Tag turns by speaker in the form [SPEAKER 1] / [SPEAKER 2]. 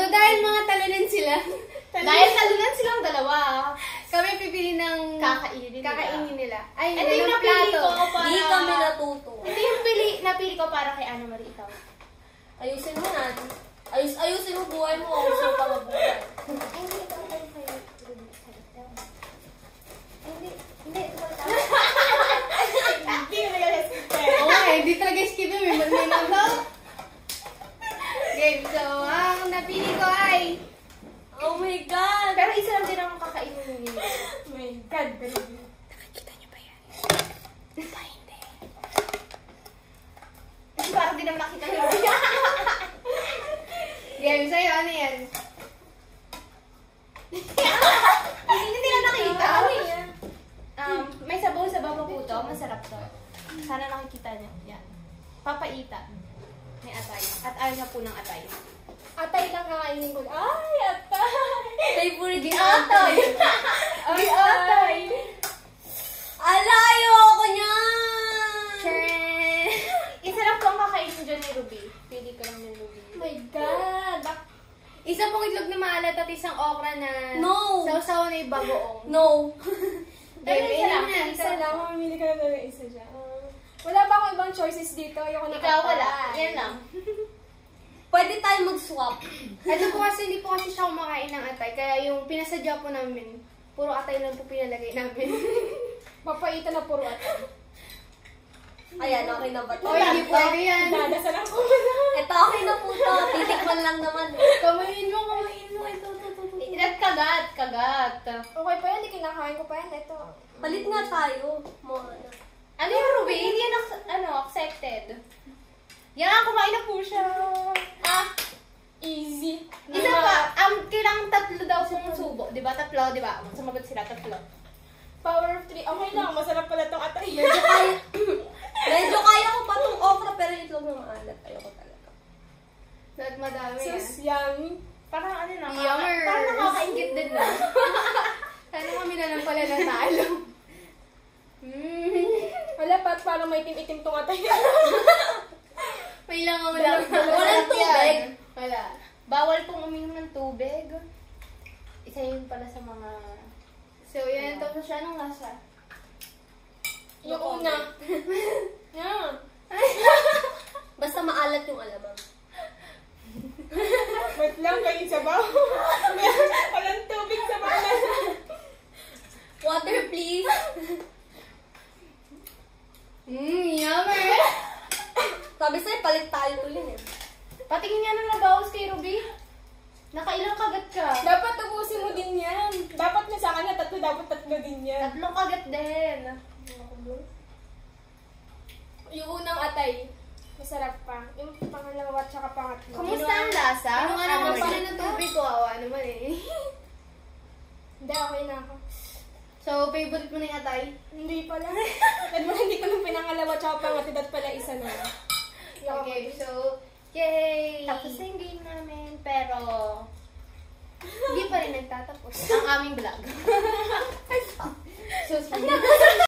[SPEAKER 1] So, dahil mga talunan sila,
[SPEAKER 2] dahil talunan silang dalawa,
[SPEAKER 1] kami pipili ng
[SPEAKER 2] kakainin
[SPEAKER 1] nila. Ay,
[SPEAKER 2] ito yung napili ko para...
[SPEAKER 3] Hindi kami natuto.
[SPEAKER 2] Ito yung napili ko para kay Ana Marie, ikaw.
[SPEAKER 3] Ayusin mo na. Ayusin mo buhay mo. Gusto mo pa mabuhay.
[SPEAKER 2] Ay, hindi ito. Hindi. Hindi ko nag-skip.
[SPEAKER 1] Hindi talaga skip yun. May nablaw. Game. So, ang napili ko ay...
[SPEAKER 3] Oh my God!
[SPEAKER 2] Pero isa lang din ang kakainin niyo.
[SPEAKER 3] Oh my God!
[SPEAKER 1] Nakikita niyo ba yan?
[SPEAKER 2] Pa, hindi. Parang di naman nakita niyo.
[SPEAKER 1] Game, sa'yo, ano yan?
[SPEAKER 2] Hindi nila nakita. Ano yan? May sabaw-sabaw pa po ito. Masarap to. Sana nakikita niyo. Yan. Papaita. May atay. At ayaw niya po ng atay. Atay lang kakainin ko. Ay, atay!
[SPEAKER 3] Favorite
[SPEAKER 2] Atay! Ay, atay!
[SPEAKER 3] Alayo ako niyan!
[SPEAKER 1] Charan!
[SPEAKER 2] Isa lang po ang kakainin dyan ni Ruby. Pili ko lang ni Ruby.
[SPEAKER 3] Oh my God!
[SPEAKER 1] Isa pong itlog na maalat at isang okra na
[SPEAKER 3] No!
[SPEAKER 1] sausaw na ibagoong.
[SPEAKER 3] No!
[SPEAKER 2] Pero isa lang.
[SPEAKER 4] Isa lang, mamili ka na talaga isa dyan. Wala pa akong ibang choices dito. Ayoko na
[SPEAKER 2] Ikaw wala. Yan lang.
[SPEAKER 3] Pwede tayo mag-swap.
[SPEAKER 1] Ito po kasi hindi po kasi siya kumakain ng atay. Kaya yung pinasadya po namin, puro atay lang po pinalagay namin.
[SPEAKER 4] Papaita na puro atay.
[SPEAKER 3] Ayan, okay na ba ito?
[SPEAKER 1] O, hindi pwede yan.
[SPEAKER 4] Dadasalan ko na.
[SPEAKER 3] Ito, okay na po ito. Titikman lang naman.
[SPEAKER 1] Kamayin mo. Ito.
[SPEAKER 2] Kagat.
[SPEAKER 4] Okay pa yan, kinakain ko pa yan. Ito.
[SPEAKER 3] Palit nga tayo.
[SPEAKER 2] Ano yung Ruby? Hindi yan accepted. Yan, kumain na po siya.
[SPEAKER 4] Easy.
[SPEAKER 2] Isa pa, kailangan tatlo daw pong subo. Diba? Tatlo, diba? Sumagot sila, tatlo.
[SPEAKER 4] Power of 3. Okay lang, masarap pala itong atay.
[SPEAKER 3] Medyo kaya ko pa itong okra, pero itlog na maalat. Ayoko talaga.
[SPEAKER 1] At madami yan.
[SPEAKER 4] Sus, yummy.
[SPEAKER 2] Parang ano na,
[SPEAKER 1] Yummer.
[SPEAKER 2] parang nakakaingit din na.
[SPEAKER 1] Sana kami na lang pala natalo.
[SPEAKER 4] Wala pa, parang may itim-itim itong atay.
[SPEAKER 1] May langaw lang.
[SPEAKER 3] Walang tubig.
[SPEAKER 1] Wala.
[SPEAKER 2] Bawal pong uminom ng tubig. Isa yun pala sa mga...
[SPEAKER 1] So, yan. Tapos siya nung lasa.
[SPEAKER 4] Yung una. Yan.
[SPEAKER 3] Basta maalat yung alamang.
[SPEAKER 4] Wait lang, kayo sabaw. Walang tubig sa mga.
[SPEAKER 3] Water, please.
[SPEAKER 1] Yummer!
[SPEAKER 3] Sabi sa'yo, palit tayo to yun eh.
[SPEAKER 2] Patingin nga na nabawas kay Ruby. Nakailang kagat ka.
[SPEAKER 4] Dapat ubusin mo din yan. Dapat na sa kanya, dapat tatlo din yan.
[SPEAKER 2] Tatlong kagat din.
[SPEAKER 4] Yung unang atay, masarap pa. Yung pangalawa at saka pangatlo.
[SPEAKER 2] Kumusta ang lasa?
[SPEAKER 1] Ano nga naman sila ng tubig ko? Awa naman eh.
[SPEAKER 4] Hindi, okay na ako.
[SPEAKER 1] So, favorite mo na yung atay?
[SPEAKER 4] Hindi pala. At hindi ko nung pinangalawa at saka pangatlo at pala isa na.
[SPEAKER 1] Okay, so, yay!
[SPEAKER 2] Tapos na yung game namin, pero
[SPEAKER 1] Hindi pa rin nagtatapos.
[SPEAKER 2] ang aming vlog.
[SPEAKER 1] So,